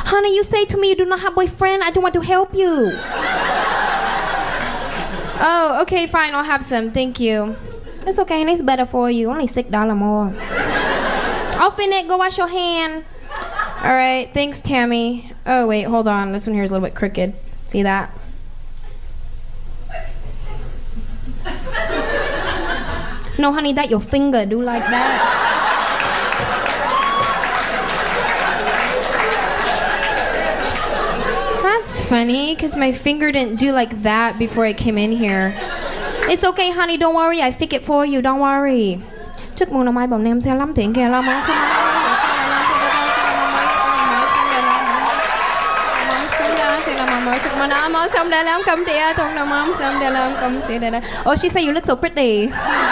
Honey, you say to me you do not have boyfriend. I don't want to help you. Oh, okay, fine. I'll have some. Thank you. It's okay, and it's better for you. Only $6 more. Off in it. Go wash your hand. All right. Thanks, Tammy. Oh, wait. Hold on. This one here is a little bit crooked. See that? No, honey, that your finger do like that. That's funny, because my finger didn't do like that before I came in here. It's okay, honey, don't worry, I fix it for you, don't worry. Chúc mừng năm mai bọn em sẽ lắm tiền kìa lo món cho Oh, she said you look so pretty.